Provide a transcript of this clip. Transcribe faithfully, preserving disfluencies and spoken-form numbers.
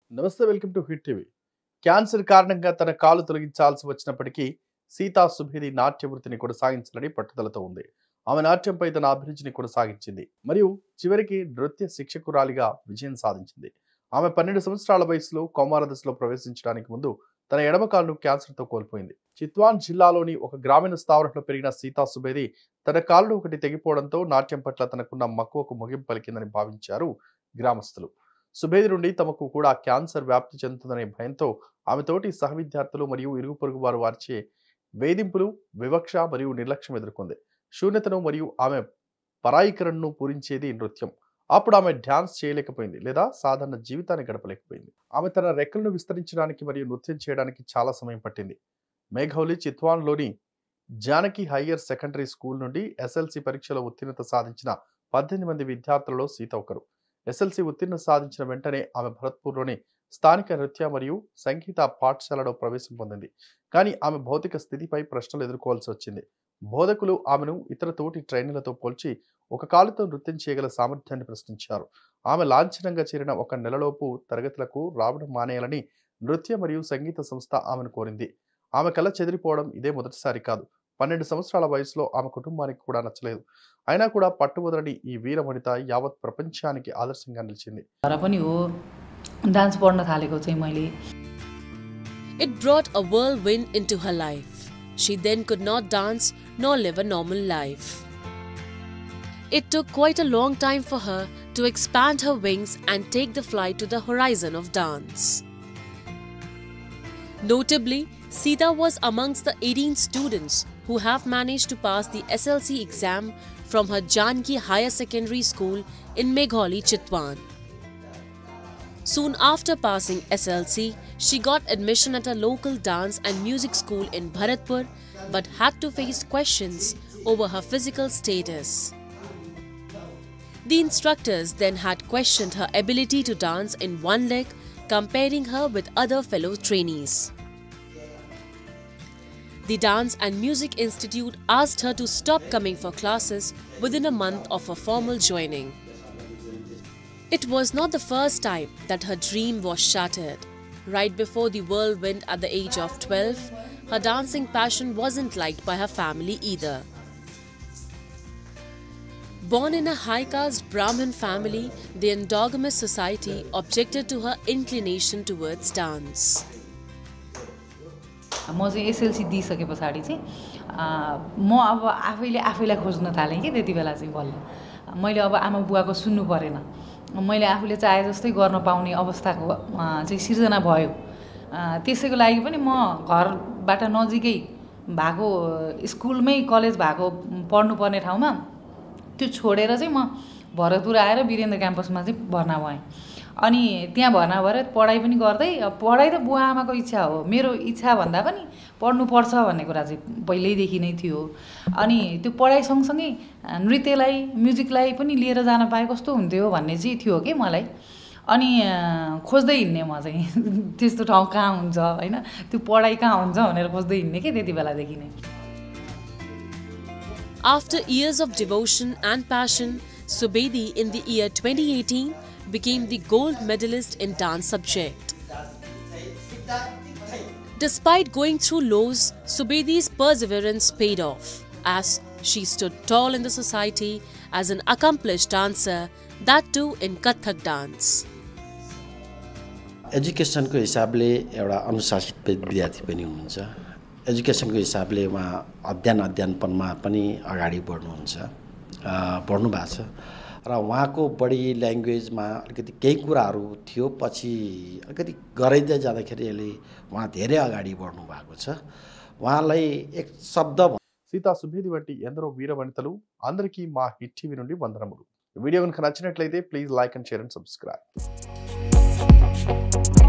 నమస్తే welcome to hit TV. Cancer కారణంగా తన కాలు తొలగించాల్సి వచ్చినప్పటికీ సీతా సుభేది నాట్య వృత్తిని కొనసాగించాలని పట్టుదలతో ఉంది. ఆమె నాట్యంపై తన అభిరుచిని కొనసాగించింది మరియు చివరికి నృత్య శిక్షకురాలిగా విజయం సాధించింది. ఆమె పన్నెండు సంవత్సరాల వయసులో కౌమార దశలో ప్రవేశించడానికి ముందు తన ఎడమ కాలును క్యాన్సర్తో కోల్పోయింది. చిత్వాన్ జిల్లాలోని ఒక గ్రామీణ స్థావరంలో పెరిగిన సీతా సుభేది తన కాలును ఒకటి తెగిపోవడంతో నాట్యం పట్ల తనకున్న మక్కువకు ముగింపు పలికిందని భావించారు గ్రామస్తులు. సుభేది నుండి తమకు కూడా క్యాన్సర్ వ్యాప్తి చెందుతుందనే భయంతో ఆమె తోటి సహ విద్యార్థులు మరియు ఇరుగు పొరుగు వారు వారిచే వేధింపులు, వివక్ష మరియు నిర్లక్ష్యం ఎదుర్కొంది. శూన్యతను మరియు ఆమె పరాయీకరణను పూరించేది నృత్యం. అప్పుడు ఆమె డ్యాన్స్ చేయలేకపోయింది లేదా సాధారణ జీవితాన్ని గడపలేకపోయింది. ఆమె తన రెక్కలను విస్తరించడానికి మరియు నృత్యం చేయడానికి చాలా సమయం పట్టింది. మేఘౌలి చిత్వాన్లోని జానకి హయ్యర్ సెకండరీ స్కూల్ నుండి ఎస్ఎల్సి పరీక్షలో ఉత్తీర్ణత సాధించిన పద్దెనిమిది మంది విద్యార్థులలో సీత ఒకరు. ఎస్ఎల్సి ఉత్తీర్ణత సాధించిన వెంటనే ఆమె భరత్పూర్లోని స్థానిక నృత్య మరియు సంగీత పాఠశాలలో ప్రవేశం పొందింది. కానీ ఆమె భౌతిక స్థితిపై ప్రశ్నలు ఎదుర్కోవాల్సి వచ్చింది. బోధకులు ఆమెను ఇతర తోటి ట్రైనర్లతో పోల్చి ఒక కాలుతో నృత్యం చేయగల సామర్థ్యాన్ని ప్రశ్నించారు. ఆమె లాంఛనంగా చేరిన ఒక నెలలోపు తరగతులకు రావడం మానేయాలని నృత్య మరియు సంగీత సంస్థ ఆమెను కోరింది. ఆమె కళ చెదిరిపోవడం ఇదే మొదటిసారి కాదు. పన్నెండు సంవత్సరాల వయసులో ఆమె కుటుంబానికి కూడా నచ్చలేదు. అయినా కూడా పట్టువదలని ఈ వీర వనిత యావత్ ప్రపంచానికి ఆదర్శంగా నిలిచింది. It brought a whirlwind into her life. She then could not dance nor live a normal life. It took quite a long time for her to expand her wings and take the flight to the horizon of dance. Notably, Sita was amongst the eighteen students who have managed to pass the S L C exam from her Janki Higher Secondary School in Megholi, Chitwan. Soon after passing S L C, she got admission at a local dance and music school in Bharatpur but had to face questions over her physical status. The instructors then had questioned her ability to dance in one leg, comparing her with other fellow trainees. The Dance and Music Institute asked her to stop coming for classes within a month of her formal joining. It was not the first time that her dream was shattered. Right before the whirlwind at the age of twelve, her dancing passion wasn't liked by her family either. Born in a high-caste Brahmin family, the endogamous society objected to her inclination towards dance. म चाहिँ SLC दिइसके पछाडि चाहिँ म अब आफैले आफैलाई खोज्न थालेँ कि त्यति बेला चाहिँ बल्ल मैले अब आमा बुवाको सुन्नु परेन, मैले आफूले चाहे जस्तै गर्न पाउने अवस्थाको चाहिँ सिर्जना भयो। त्यसैको लागि पनि म घरबाट नजिकै भएको स्कुलमै कलेज भएको पढ्नुपर्ने ठाउँमा त्यो छोडेर चाहिँ म भरतपुर आएर वीरेन्द्र क्याम्पसमा चाहिँ भर्ना भएँ। अनि त्यहाँ भर्ना भएर पढाइ पनि गर्दै, पढाइ त बुवा आमाको इच्छा हो, मेरो इच्छा भन्दा पनि पढ्नुपर्छ भन्ने कुरा चाहिँ पहिल्यैदेखि नै थियो। अनि त्यो पढाइ सँगसँगै नृत्यलाई म्युजिकलाई पनि लिएर जान पाए कस्तो हुन्थ्यो भन्ने चाहिँ थियो कि मलाई। अनि खोज्दै हिँड्ने म चाहिँ त्यस्तो ठाउँ कहाँ हुन्छ हैन, त्यो पढाइ कहाँ हुन्छ भनेर खोज्दै हिँड्ने कि त्यति बेलादेखि नै। After years of devotion and passion, Subedi in the year twenty eighteen became the gold medalist in dance subject. Despite going through lows, Subedi's perseverance paid off as she stood tall in the society as an accomplished dancer, that too in Kathak dance. Education को हिसाबले एउटा अनुशासित विद्यार्थी पनि हुनुहुन्छ। Education को हिसाबले उहाँ अध्ययन अध्ययनपनमा पनि अगाडि बढ्नुहुन्छ, बढ्नु भएको छ र उहाँको बडी ल्याङ्ग्वेजमा अलिकति केही कुराहरू थियो, पछि अलिकति गर्दै जाँदाखेरि अहिले उहाँ धेरै अगाडि बढ्नु भएको छ। उहाँलाई एक शब्द సీతా సుభేది వంటి ఎందరో వీర వనితలు అందరికీ మా హిట్ టీవీ నుండి వందనములు. వీడియో కనుక నచ్చినట్లయితే please like and share and subscribe.